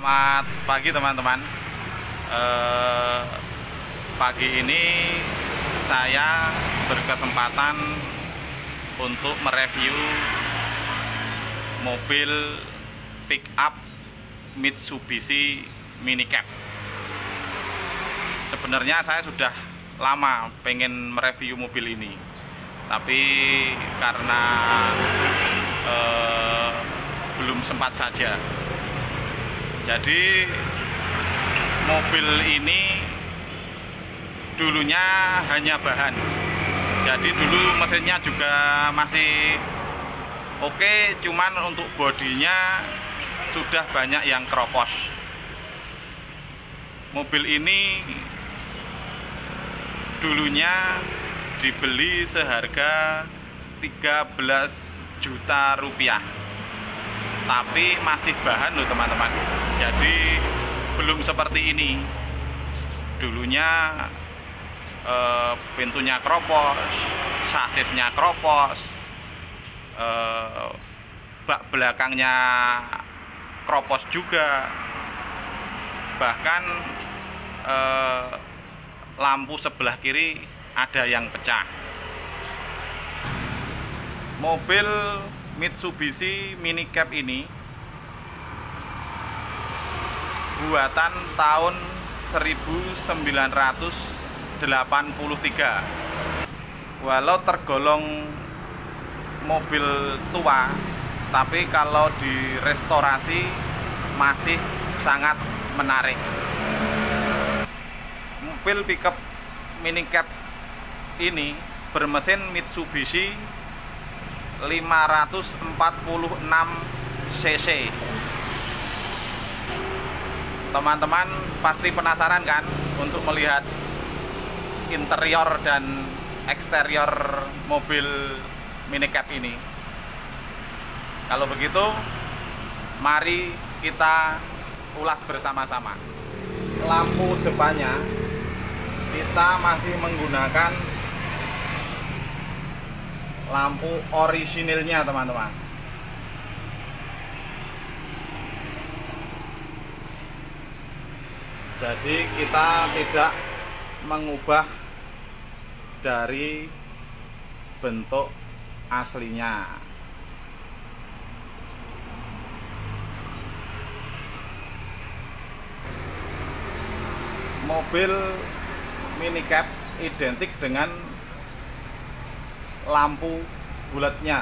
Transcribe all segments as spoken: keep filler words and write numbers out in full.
Selamat pagi teman-teman. eh, Pagi ini saya berkesempatan untuk mereview mobil pick up Mitsubishi Mini Cab. Sebenarnya saya sudah lama pengen mereview mobil ini, tapi karena eh, belum sempat saja. Jadi mobil ini dulunya hanya bahan. Jadi dulu mesinnya juga masih oke, cuman untuk bodinya sudah banyak yang keropos. Mobil ini dulunya dibeli seharga tiga belas juta rupiah, tapi masih bahan loh teman-teman. Jadi belum seperti ini. Dulunya eh, pintunya keropos, sasisnya keropos, eh, bak belakangnya keropos juga, bahkan eh, lampu sebelah kiri ada yang pecah. Mobil Mitsubishi Mini Cab ini buatan tahun seribu sembilan ratus delapan puluh tiga. Walau tergolong mobil tua, tapi kalau direstorasi masih sangat menarik. Mobil pickup Mini Cab ini bermesin Mitsubishi lima ratus empat puluh enam cc. Teman-teman pasti penasaran kan untuk melihat interior dan eksterior mobil Mini Cab ini. Kalau begitu, mari kita ulas bersama-sama. Lampu depannya kita masih menggunakan lampu orisinilnya teman-teman. Jadi kita tidak mengubah dari bentuk aslinya. Mobil Mini Cab identik dengan lampu bulatnya.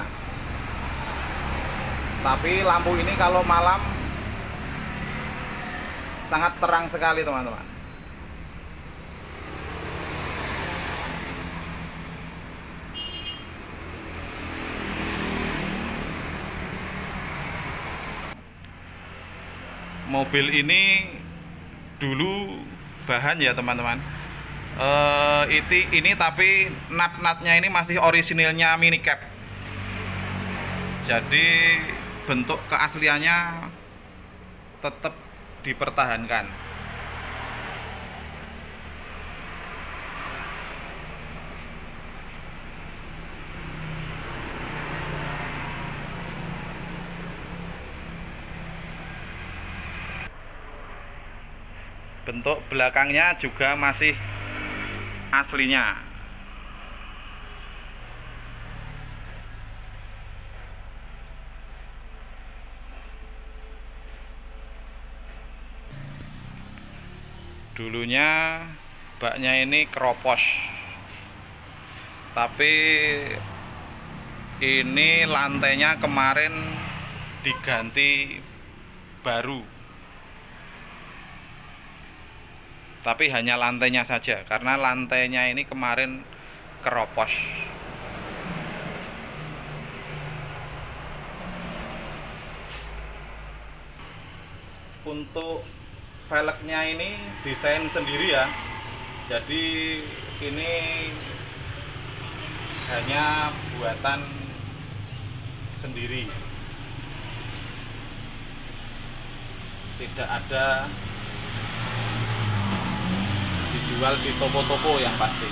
Tapi lampu ini kalau malam sangat terang sekali teman-teman. Mobil ini dulu bahan ya teman-teman. Uh, ini, ini tapi nat-natnya ini masih orisinilnya Mini Cab. Jadi bentuk keasliannya tetap dipertahankan. Bentuk belakangnya juga masih aslinya. Dulunya baknya ini keropos, tapi ini lantainya kemarin diganti baru, tapi hanya lantainya saja karena lantainya ini kemarin keropos. Untuk velgnya ini desain sendiri ya, jadi ini hanya buatan sendiri, tidak ada dijual di toko-toko yang pasti.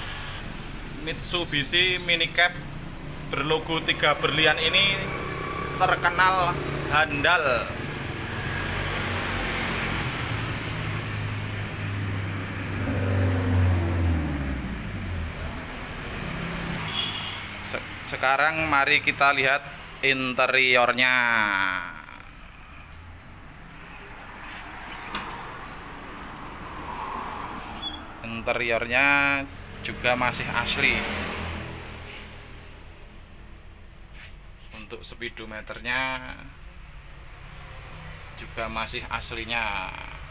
Mitsubishi Mini Cab berlogo tiga berlian ini terkenal handal. Sekarang mari kita lihat interiornya. Interiornya juga masih asli. Untuk speedometernya juga masih aslinya.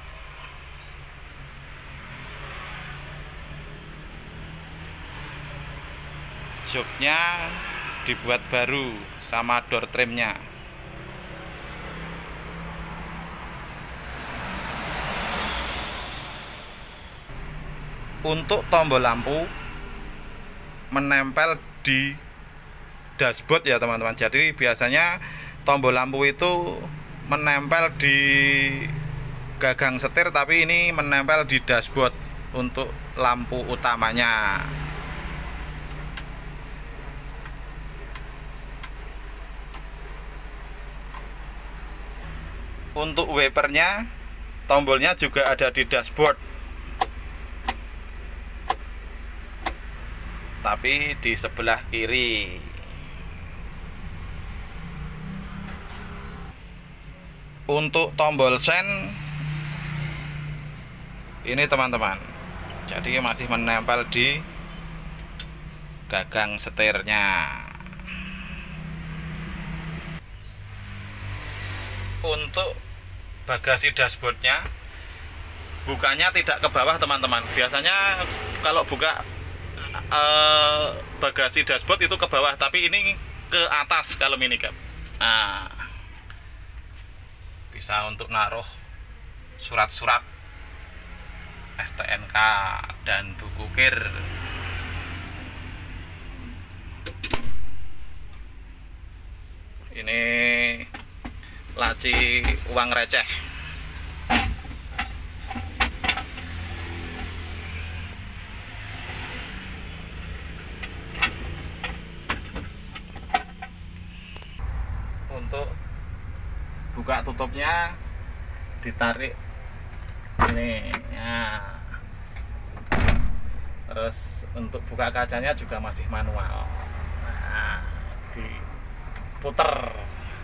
Joknya dibuat baru sama door trimnya. Untuk tombol lampu menempel di dashboard ya teman-teman. Jadi biasanya tombol lampu itu menempel di gagang setir, tapi ini menempel di dashboard untuk lampu utamanya. Untuk wipernya, tombolnya juga ada di dashboard, tapi di sebelah kiri. Untuk tombol sen ini teman-teman, jadi masih menempel di gagang setirnya. Untuk bagasi dashboardnya, bukanya tidak ke bawah teman-teman. Biasanya kalau buka eh, bagasi dashboard itu ke bawah, tapi ini ke atas kalau minicab. Nah, bisa untuk naruh surat-surat S T N K dan buku kir. Ini laci uang receh. Untuk buka tutupnya ditarik ini ya. Terus untuk buka kacanya juga masih manual. Nah, diputer.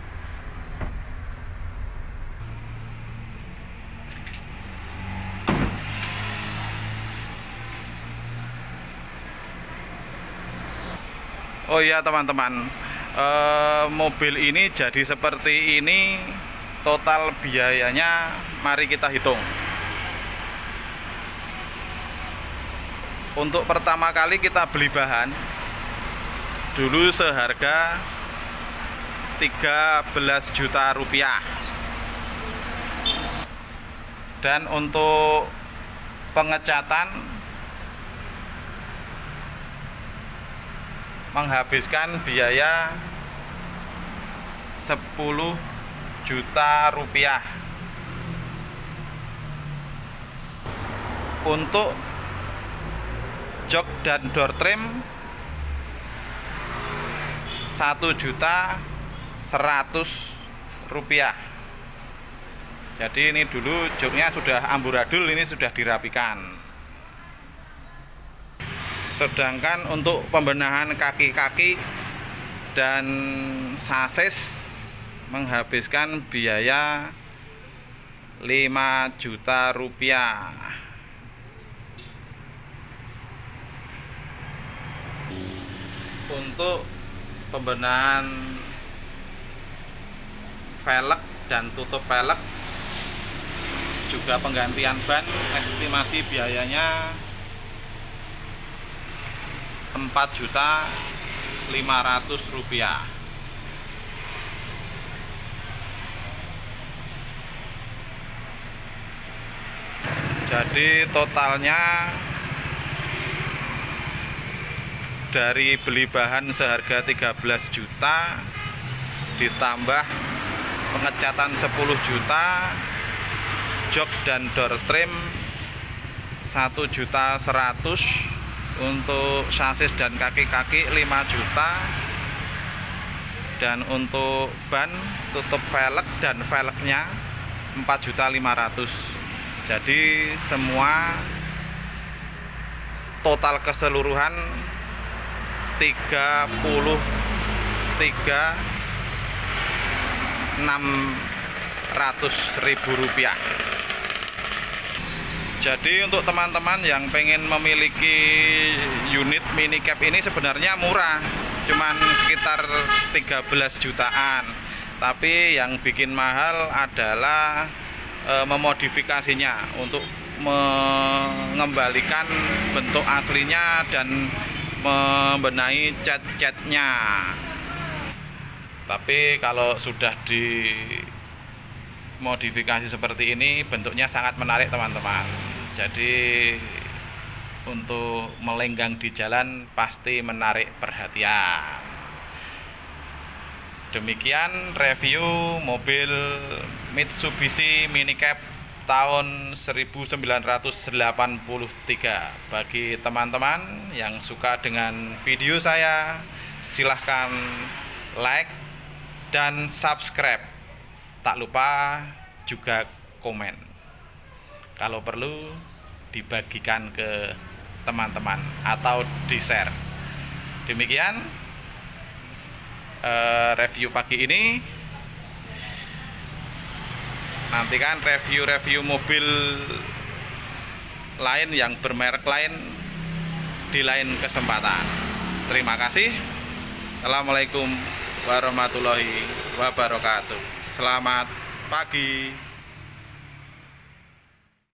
Oh iya teman-teman, e, mobil ini jadi seperti ini, total biayanya mari kita hitung. Untuk pertama kali kita beli bahan dulu seharga tiga belas juta rupiah, dan untuk pengecatan menghabiskan biaya sepuluh juta rupiah. Untuk jok dan door trim satu juta seratus rupiah. Jadi ini dulu joknya sudah amburadul, ini sudah dirapikan. Sedangkan untuk pembenahan kaki-kaki dan sasis menghabiskan biaya lima juta rupiah. Untuk pembenahan velg dan tutup velg juga penggantian ban, estimasi biayanya empat juta lima ratus rupiah. Jadi totalnya dari beli bahan seharga tiga belas juta ditambah pengecatan sepuluh juta, jok dan door trim satu juta seratus, untuk sasis dan kaki-kaki lima juta, Dan untuk ban, tutup velg dan velgnya empat juta lima ratus ribu. Jadi semua total keseluruhan tiga puluh tiga juta enam ratus ribu rupiah. Jadi untuk teman-teman yang pengen memiliki unit mini cab ini sebenarnya murah, cuman sekitar tiga belas jutaan. Tapi yang bikin mahal adalah e, memodifikasinya untuk mengembalikan bentuk aslinya dan membenahi cat-catnya. Tapi kalau sudah dimodifikasi seperti ini, bentuknya sangat menarik teman-teman. Jadi untuk melenggang di jalan pasti menarik perhatian. Demikian review mobil Mitsubishi Mini Cab tahun seribu sembilan ratus delapan puluh tiga. Bagi teman-teman yang suka dengan video saya, silahkan like dan subscribe. Tak lupa juga komen. Kalau perlu dibagikan ke teman-teman atau di-share. Demikian uh, review pagi ini. Nantikan review-review mobil lain yang bermerek lain di lain kesempatan. Terima kasih. Assalamualaikum warahmatullahi wabarakatuh. Selamat pagi.